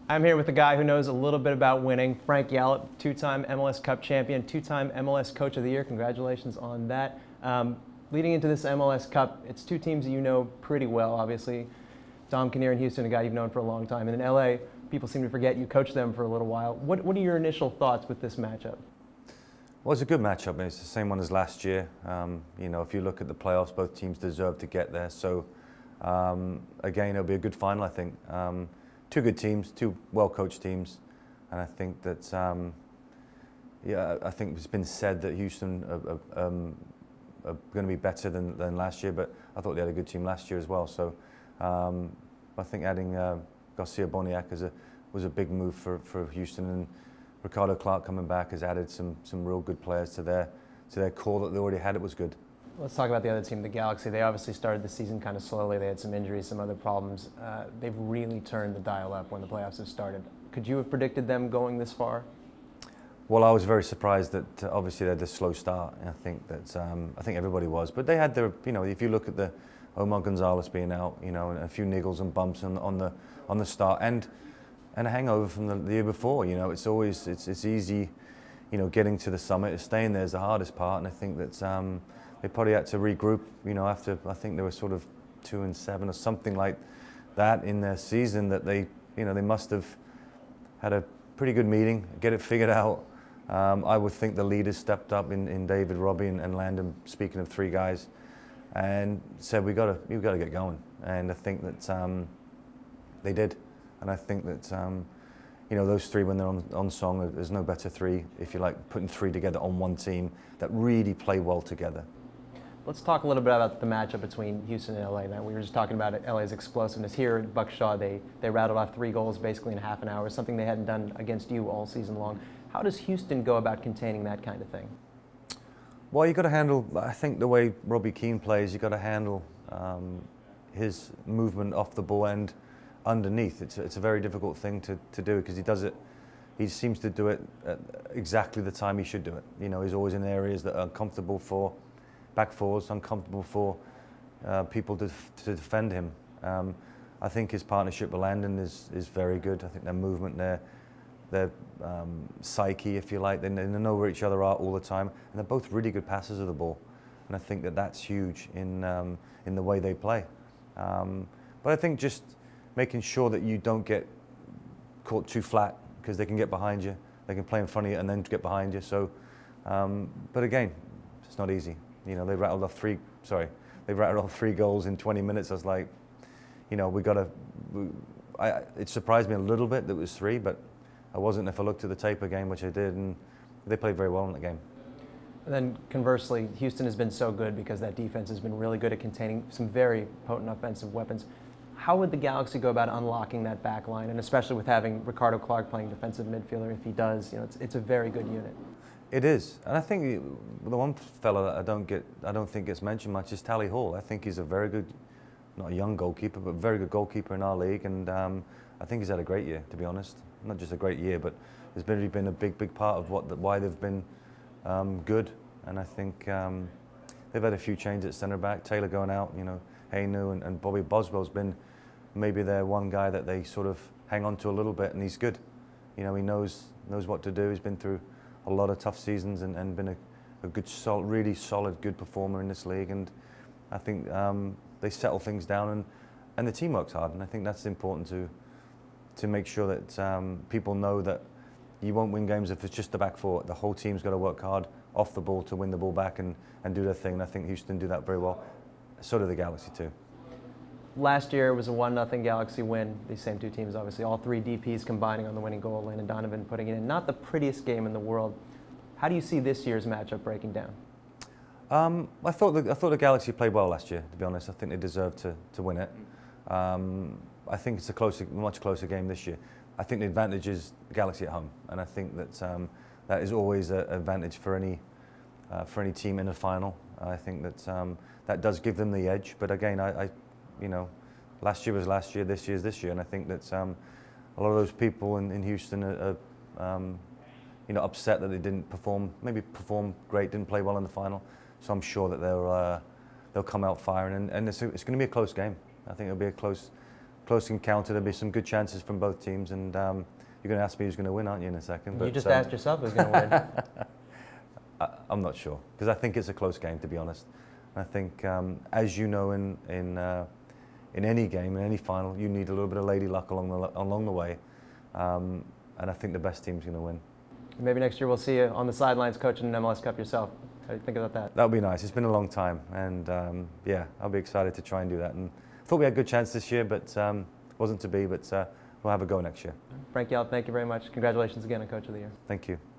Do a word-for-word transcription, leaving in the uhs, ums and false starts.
I'm here with a guy who knows a little bit about winning, Frank Yallop, two-time M L S Cup champion, two-time M L S Coach of the Year. Congratulations on that. Um, leading into this M L S Cup, it's two teams that you know pretty well, obviously. Dom Kinnear in Houston, a guy you've known for a long time. And in L A, people seem to forget you coached them for a little while. What, what are your initial thoughts with this matchup? Well, it's a good matchup. It's the same one as last year. Um, you know, if you look at the playoffs, both teams deserve to get there. So, um, again, it'll be a good final, I think. Um, two good teams, two well-coached teams. And I think that, um, yeah, I think it's been said that Houston are, are, um, are going to be better than, than last year, but I thought they had a good team last year as well. So, um, I think adding uh, Garcia Boniek as a, was a big move for, for Houston. And Ricardo Clark coming back has added some some real good players to their to their core that they already had. It was good. Let's talk about the other team, the Galaxy. They obviously started the season kind of slowly. They had some injuries, some other problems. Uh, they've really turned the dial up when the playoffs have started. Could you have predicted them going this far? Well, I was very surprised that uh, obviously they had a slow start. I think that um, I think everybody was, but they had their, you know, if you look at the Omar Gonzalez being out, you know, and a few niggles and bumps on, on the on the start and. and a hangover from the, the year before. You know, it's always it's it's easy, you know, getting to the summit. Staying there is the hardest part, and I think that um, they probably had to regroup. You know, after I think they were sort of two and seven or something like that in their season. That they, you know, they must have had a pretty good meeting, get it figured out. Um, I would think the leaders stepped up in, in David, Robbie, and, and Landon. Speaking of three guys, and said we got to we got to get going. And I think that um, they did. And I think that, um, you know, those three, when they're on, on song, there's no better three, if you like, putting three together on one team that really play well together. Let's talk a little bit about the matchup between Houston and L A. Now, we were just talking about L A's explosiveness. Here at Buck Shaw, they, they rattled off three goals basically in half an hour, something they hadn't done against you all season long. How does Houston go about containing that kind of thing? Well, you've got to handle, I think the way Robbie Keane plays, you've got to handle um, his movement off the ball end underneath. It's, it's a very difficult thing to, to do because he does it, he seems to do it at exactly the time he should do it. You know, he's always in areas that are uncomfortable for back fours, uncomfortable for uh, people to, to defend him. Um, I think his partnership with Landon is, is very good. I think their movement, their, their um, psyche, if you like, they, they know where each other are all the time, and they're both really good passers of the ball. And I think that that's huge in, um, in the way they play. Um, but I think just making sure that you don't get caught too flat because they can get behind you, they can play in front of you and then get behind you. So, um, but again, it's not easy. You know, they rattled off three. Sorry, they rattled off three goals in twenty minutes. I was like, you know, we got to. I, it surprised me a little bit that it was three, but I wasn't if I looked at the tape again, which I did, and they played very well in the game. And then conversely, Houston has been so good because that defense has been really good at containing some very potent offensive weapons. How would the Galaxy go about unlocking that back line, and especially with having Ricardo Clark playing defensive midfielder, if he does, you know, it's, it's a very good unit. It is, and I think the one fellow that I don't get, I don't think gets mentioned much is Tally Hall. I think he's a very good, not a young goalkeeper, but a very good goalkeeper in our league, and um, I think he's had a great year, to be honest. Not just a great year, but has been been a big, big part of what, why they've been um, good. And I think um, they've had a few changes at centre back. Taylor going out, you know, Haynu and, and Bobby Boswell's been maybe they're one guy that they sort of hang on to a little bit, and he's good. You know, he knows knows what to do. He's been through a lot of tough seasons and, and been a, a good, sol really solid, good performer in this league. And I think um, they settle things down, and, and the team works hard. And I think that's important to to make sure that um, people know that you won't win games if it's just the back four. The whole team's got to work hard off the ball to win the ball back and, and do their thing. And I think Houston do that very well. So do the Galaxy too. Last year it was a one nothing Galaxy win. These same two teams, obviously, all three D Ps combining on the winning goal. Landon Donovan putting it in. Not the prettiest game in the world. How do you see this year's matchup breaking down? Um, I thought the, I thought the Galaxy played well last year. To be honest, I think they deserved to to win it. Um, I think it's a closer, much closer game this year. I think the advantage is the Galaxy at home, and I think that um, that is always an advantage for any uh, for any team in a final. I think that um, that does give them the edge. But again, I. I You know, last year was last year, this year is this year, and I think that um, a lot of those people in, in Houston are, are um, you know, upset that they didn't perform, maybe perform great, didn't play well in the final. So I'm sure that they'll uh, they'll come out firing, and, and it's, it's going to be a close game. I think it'll be a close, close encounter. There'll be some good chances from both teams, and um, you're going to ask me who's going to win, aren't you, in a second? You But, just um, asked yourself who's going to win. I, I'm not sure, because I think it's a close game, to be honest. I think, um, as you know, in in uh, in any game, in any final, you need a little bit of lady luck along the along the way, um, and I think the best team's going to win. Maybe next year we'll see you on the sidelines coaching an M L S Cup yourself. How do you think about that? That would be nice. It's been a long time, and um, yeah, I'll be excited to try and do that. And I thought we had a good chance this year, but um, wasn't to be. But uh, we'll have a go next year. Frank Yallop, thank you very much. Congratulations again on Coach of the Year. Thank you.